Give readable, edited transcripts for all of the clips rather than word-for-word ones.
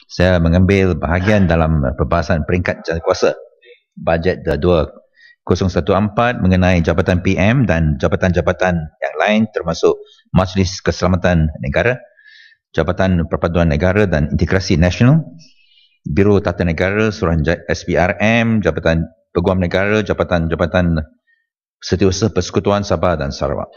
saya mengambil bahagian dalam perbahasan peringkat jawatankuasa bajet 2014 mengenai Jabatan PM dan jabatan-jabatan yang lain termasuk Majlis Keselamatan Negara, Jabatan Perpaduan Negara dan Integrasi Nasional, Biro Tata Negara, Suruhanjaya SPRM, Jabatan Peguam Negara, Jabatan-Jabatan Setiausaha Persekutuan Sabah dan Sarawak.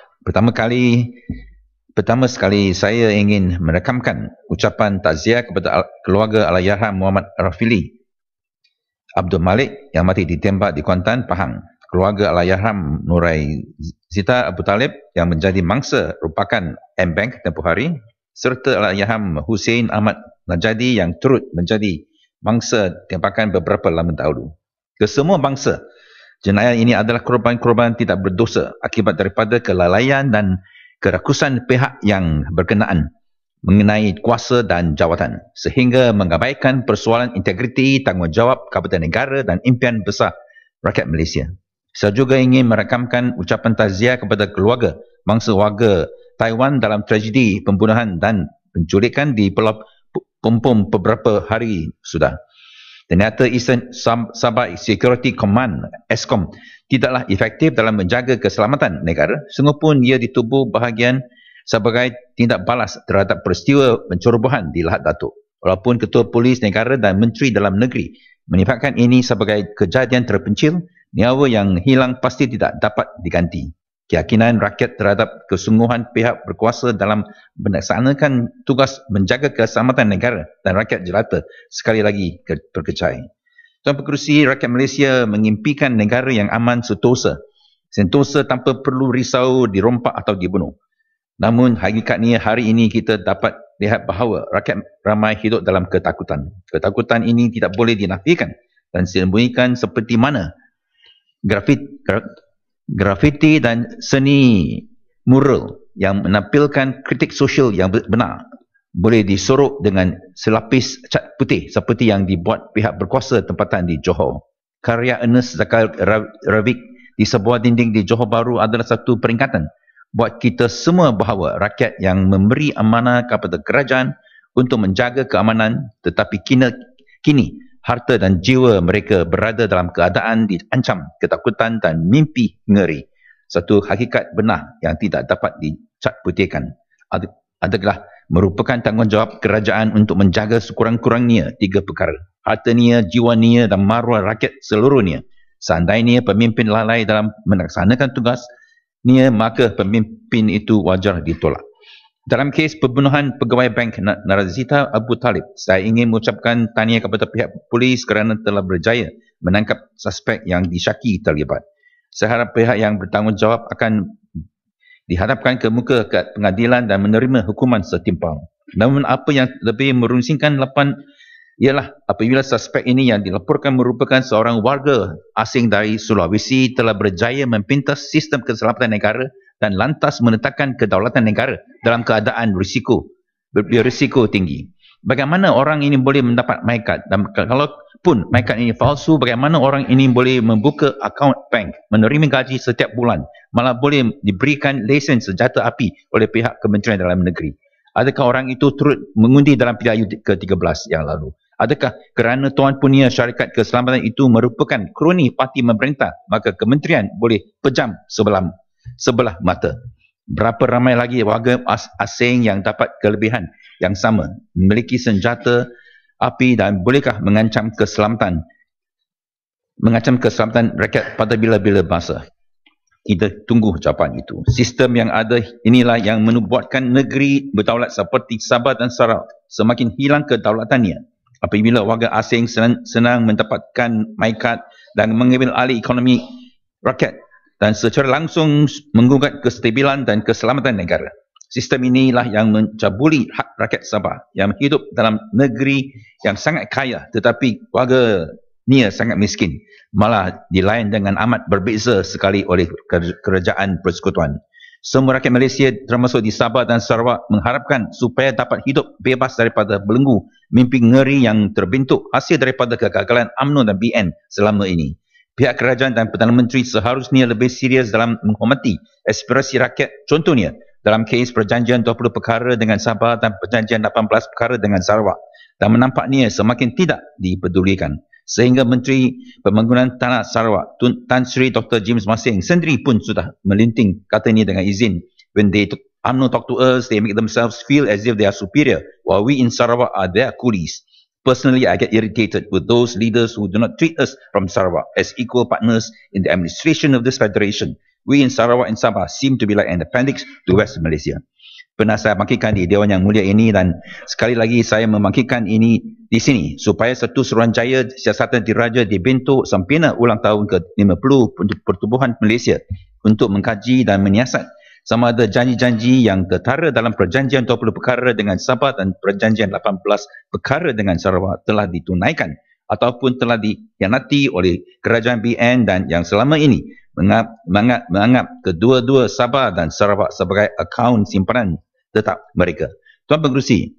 Pertama sekali saya ingin merekamkan ucapan takziah kepada keluarga Allahyarham Muhammad Rafili Abdul Malik yang mati ditembak di Kuantan, Pahang. Keluarga Allahyarham Nurai Zita Abu Talib yang menjadi mangsa rupakan M-Bank tempoh hari, serta Allahyarham Hussein Ahmad Najadi yang turut menjadi mangsa tembakan beberapa lama dahulu. Kesemua bangsa, jenayah ini adalah korban-korban tidak berdosa akibat daripada kelalaian dan kerakusan pihak yang berkenaan mengenai kuasa dan jawatan, sehingga mengabaikan persoalan integriti, tanggungjawab Kabupaten Negara dan impian besar rakyat Malaysia. Saya juga ingin merakamkan ucapan takziah kepada keluarga bangsa warga Taiwan dalam tragedi pembunuhan dan penculikan di Pulau Pompom beberapa hari sudah. Ternyata Eastern Sabah Security Command ESCOM tidaklah efektif dalam menjaga keselamatan negara, sungguhpun ia ditubuh bahagian sebagai tindak balas terhadap peristiwa pencerobohan di Lahad Datuk. Walaupun Ketua Polis Negara dan Menteri Dalam Negeri menyifatkan ini sebagai kejadian terpencil, nyawa yang hilang pasti tidak dapat diganti. Keyakinan rakyat terhadap kesungguhan pihak berkuasa dalam melaksanakan tugas menjaga keselamatan negara dan rakyat jelata sekali lagi terkecai. Tuan Pengerusi, rakyat Malaysia mengimpikan negara yang aman sentosa tanpa perlu risau dirompak atau dibunuh. Namun hakikatnya hari ini kita dapat lihat bahawa rakyat ramai hidup dalam ketakutan. Ketakutan ini tidak boleh dinafikan dan disembunyikan seperti mana grafiti dan seni mural yang menampilkan kritik sosial yang benar boleh disorok dengan selapis cat putih seperti yang dibuat pihak berkuasa tempatan di Johor. Karya Ernest Zakal Ravik di sebuah dinding di Johor Bahru adalah satu peringatan buat kita semua bahawa rakyat yang memberi amanah kepada kerajaan untuk menjaga keamanan, tetapi kini harta dan jiwa mereka berada dalam keadaan diancam ketakutan dan mimpi ngeri. Satu hakikat benar yang tidak dapat dicat putihkan adalah merupakan tanggungjawab kerajaan untuk menjaga sekurang-kurangnya tiga perkara: hartanya, jiwanya dan maruah rakyat seluruhnya. Seandainya pemimpin lalai dalam melaksanakan tugasnya, maka pemimpin itu wajar ditolak. Dalam kes pembunuhan pegawai bank Narazita Abu Talib, saya ingin mengucapkan tahniah kepada pihak polis kerana telah berjaya menangkap suspek yang disyaki terlibat. Saya harap pihak yang bertanggungjawab akan dihadapkan ke muka pengadilan dan menerima hukuman setimpal. Namun apa yang lebih merunsingkan ialah apabila suspek ini yang dilaporkan merupakan seorang warga asing dari Sulawesi telah berjaya mempintas sistem keselamatan negara dan lantas menetapkan kedaulatan negara dalam keadaan berisiko tinggi. Bagaimana orang ini boleh mendapat mycard? Dan kalaupun mycard ini palsu, bagaimana orang ini boleh membuka akaun bank, menerima gaji setiap bulan, malah boleh diberikan lesen senjata api oleh pihak Kementerian Dalam Negeri? Adakah orang itu turut mengundi dalam pilihan ke-13 yang lalu? Adakah kerana Tuan Punya Syarikat Keselamatan itu merupakan kroni parti pemerintah, maka kementerian boleh pejam sebelah mata? Berapa ramai lagi warga asing yang dapat kelebihan yang sama, memiliki senjata api dan bolehkah mengancam keselamatan rakyat pada bila-bila masa? Kita tunggu jawapan itu. Sistem yang ada inilah yang membuatkan negeri berdaulat seperti Sabah dan Sarawak semakin hilang kedaulatannya. Apabila warga asing senang mendapatkan mycard dan mengambil alih ekonomi rakyat dan secara langsung menggugat kestabilan dan keselamatan negara. Sistem inilah yang mencabuli hak rakyat Sabah yang hidup dalam negeri yang sangat kaya tetapi warganya sangat miskin, malah dilayan dengan amat berbeza sekali oleh kerajaan persekutuan. Semua rakyat Malaysia termasuk di Sabah dan Sarawak mengharapkan supaya dapat hidup bebas daripada belenggu mimpi ngeri yang terbentuk hasil daripada kegagalan UMNO dan BN selama ini. Pihak kerajaan dan Perdana Menteri seharusnya lebih serius dalam menghormati aspirasi rakyat, contohnya dalam kes perjanjian 20 perkara dengan Sabah dan perjanjian 18 perkara dengan Sarawak, dan menampaknya semakin tidak dipedulikan. Sehingga Menteri Pembangunan Tanah Sarawak Tan Sri Dr. James Masing sendiri pun sudah melinting kata ini dengan izin. When they UMNO talk to us, they make themselves feel as if they are superior, while we in Sarawak are their coolies. Personally, I get irritated with those leaders who do not treat us from Sarawak as equal partners in the administration of this federation. We in Sarawak and Sabah seem to be like an appendix to West Malaysia. Pernah saya bangkitkan di Dewan Yang Mulia ini, dan sekali lagi saya membangkitkan ini di sini supaya satu Suruhanjaya Siasatan Diraja dibentuk sempena ulang tahun ke-50 untuk Pertubuhan Malaysia untuk mengkaji dan menyiasat sama ada janji-janji yang tertara dalam perjanjian 20 perkara dengan Sabah dan perjanjian 18 perkara dengan Sarawak telah ditunaikan ataupun telah dikhianati oleh kerajaan BN dan yang selama ini menganggap kedua-dua Sabah dan Sarawak sebagai akaun simpanan tetap mereka. Tuan Pengerusi,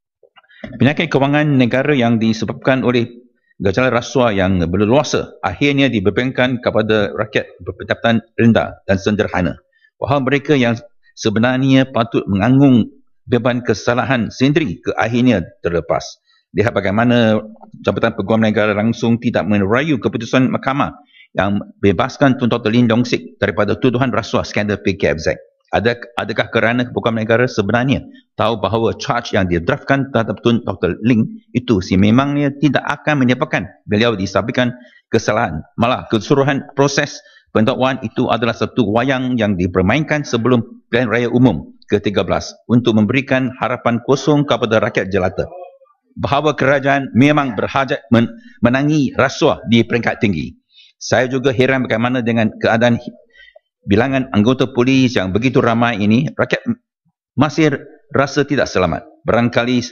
penyakit kewangan negara yang disebabkan oleh gejala rasuah yang berleluasa akhirnya dibebankan kepada rakyat berpendapatan rendah dan sederhana. Wahai mereka yang sebenarnya patut menanggung beban kesalahan sendiri ke akhirnya terlepas. Lihat bagaimana Jabatan Peguam Negara langsung tidak merayu keputusan mahkamah yang bebaskan Tun Dr. Lim Dong Sik daripada tuduhan rasuah skandal PKFZ. Adakah kerana Peguam Negara sebenarnya tahu bahawa charge yang didraftkan terhadap Tun Dr. Lim itu sememangnya tidak akan menyebabkan beliau disabitkan kesalahan. Malah keseluruhan proses pendakwaan itu adalah satu wayang yang dipermainkan sebelum pilihan raya umum ke-13 untuk memberikan harapan kosong kepada rakyat jelata bahawa kerajaan memang berhajat menangi rasuah di peringkat tinggi. Saya juga heran bagaimana dengan keadaan bilangan anggota polis yang begitu ramai ini, rakyat masih rasa tidak selamat. Barangkali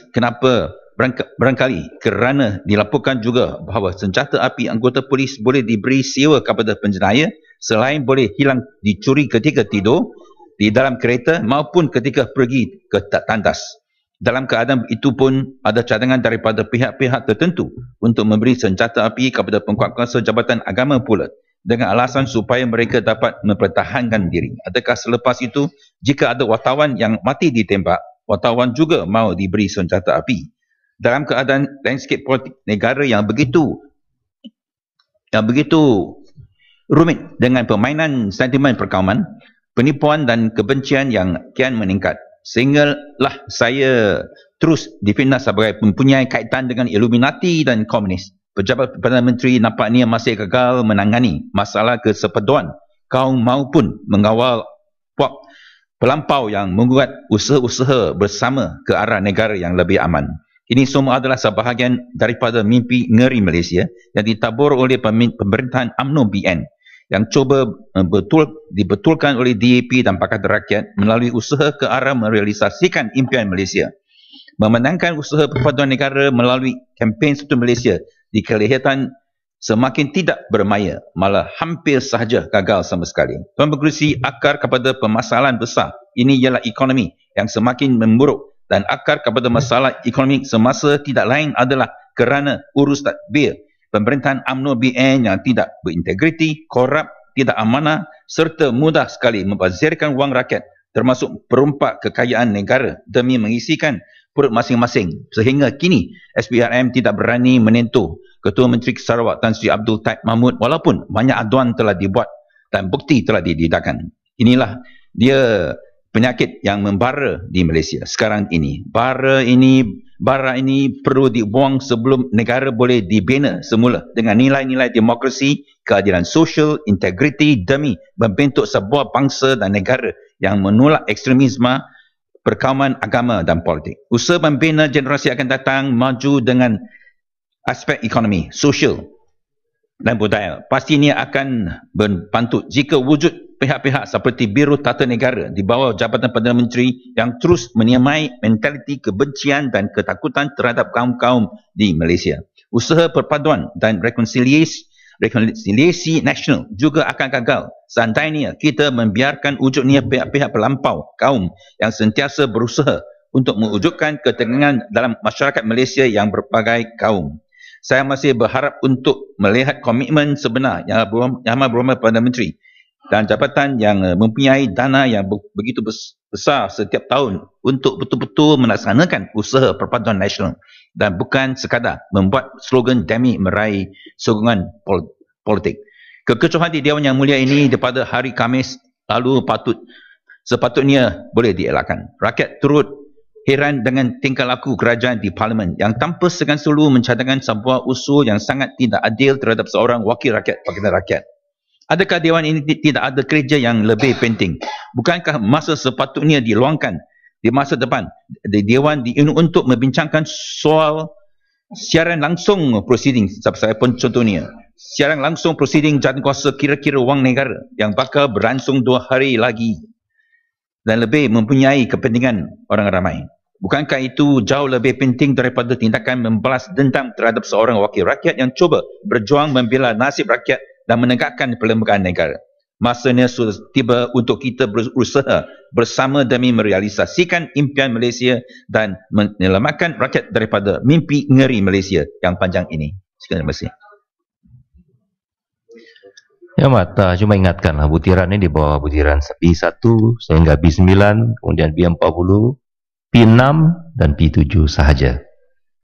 kerana dilaporkan juga bahawa senjata api anggota polis boleh diberi sewa kepada penjenayah selain boleh hilang dicuri ketika tidur di dalam kereta maupun ketika pergi ke tandas. Dalam keadaan itu pun ada cadangan daripada pihak-pihak tertentu untuk memberi senjata api kepada pengkuasa jabatan agama pula dengan alasan supaya mereka dapat mempertahankan diri. Adakah selepas itu jika ada wartawan yang mati ditembak, wartawan juga mahu diberi senjata api? Dalam keadaan landscape politik negara yang begitu rumit dengan permainan sentimen perkauman, penipuan dan kebencian yang kian meningkat, sehinggalah saya terus difitnah sebagai mempunyai kaitan dengan Illuminati dan komunis. Pejabat Perdana Menteri nampaknya masih gagal menangani masalah kesepaduan kaum maupun mengawal puak pelampau yang membuat usaha-usaha bersama ke arah negara yang lebih aman. Ini semua adalah sebahagian daripada mimpi ngeri Malaysia yang ditabur oleh pemerintahan UMNO BN yang cuba dibetulkan oleh DAP dan Pakatan Rakyat melalui usaha ke arah merealisasikan impian Malaysia. Memenangkan usaha perpaduan negara melalui kempen Satu Malaysia dikelihatan semakin tidak bermaya, malah hampir sahaja gagal sama sekali. Tuan Pengerusi, akar kepada permasalahan besar ini ialah ekonomi yang semakin memburuk, dan akar kepada masalah ekonomi semasa tidak lain adalah kerana urus tadbir pemerintahan UMNO BN yang tidak berintegriti, korup, tidak amanah serta mudah sekali membazirkan wang rakyat termasuk perompak kekayaan negara demi mengisikan perut masing-masing, sehingga kini SPRM tidak berani menentuh Ketua Menteri Sarawak Tan Sri Abdul Taib Mahmud walaupun banyak aduan telah dibuat dan bukti telah didedahkan. Inilah dia penyakit yang membara di Malaysia sekarang ini. Bara ini perlu dibuang sebelum negara boleh dibina semula dengan nilai-nilai demokrasi, keadilan sosial, integriti demi membentuk sebuah bangsa dan negara yang menolak ekstremisme, perkauman agama dan politik. Usaha membina generasi akan datang maju dengan aspek ekonomi, sosial dan budaya pastinya akan berpantut jika wujud pihak-pihak seperti Biro Tata Negara di bawah Jabatan Perdana Menteri yang terus menyamai mentaliti kebencian dan ketakutan terhadap kaum-kaum di Malaysia. Usaha perpaduan dan rekonsiliasi nasional juga akan gagal seandainya kita membiarkan wujudnya pihak-pihak pelampau kaum yang sentiasa berusaha untuk mewujudkan ketegangan dalam masyarakat Malaysia yang berbagai kaum. Saya masih berharap untuk melihat komitmen sebenar Yang Amat Berhormat Perdana Menteri dan jabatan yang mempunyai dana yang begitu besar setiap tahun untuk betul-betul melaksanakan usaha perpaduan nasional dan bukan sekadar membuat slogan demi meraih sokongan politik. Kekecohan di Dewan Yang Mulia ini daripada hari Khamis lalu sepatutnya boleh dielakkan. Rakyat turut heran dengan tingkah laku kerajaan di Parlimen yang tanpa segan selu mencadangkan sebuah usul yang sangat tidak adil terhadap seorang wakil rakyat Pakatan Rakyat. Adakah Dewan ini tidak ada kerja yang lebih penting? Bukankah masa sepatutnya diluangkan di masa depan di Dewan untuk membincangkan soal siaran langsung proceeding, saya pun contohnya, siaran langsung proceeding jawatankuasa kira-kira wang negara yang bakal berlangsung 2 hari lagi dan lebih mempunyai kepentingan orang ramai. Bukankah itu jauh lebih penting daripada tindakan membalas dendam terhadap seorang wakil rakyat yang cuba berjuang membela nasib rakyat dan menegakkan perlembagaan negara? Masanya sudah tiba untuk kita berusaha bersama demi merealisasikan impian Malaysia dan menyelamatkan rakyat daripada mimpi ngeri Malaysia yang panjang ini. Sekian, terima kasih. Ya, Mata cuma ingatkanlah butiran ini di bawah butiran B1 sehingga B9, kemudian B40, P6 dan P7 sahaja.